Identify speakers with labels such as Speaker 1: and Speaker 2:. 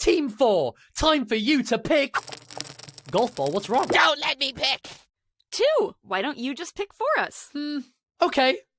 Speaker 1: Team 4, time for you to pick... Golf ball, what's wrong?
Speaker 2: Don't let me pick!
Speaker 3: 2. Why don't you just pick for us?
Speaker 1: Okay.